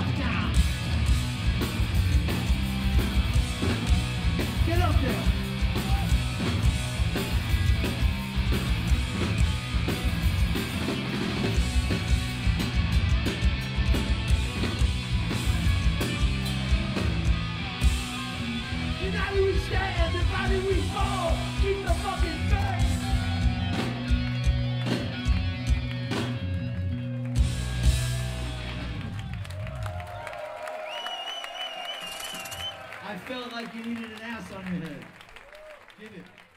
Get up there. United we stand, divided we fall. Keep the fucking faith. I felt like you needed an ass on your head. Give it.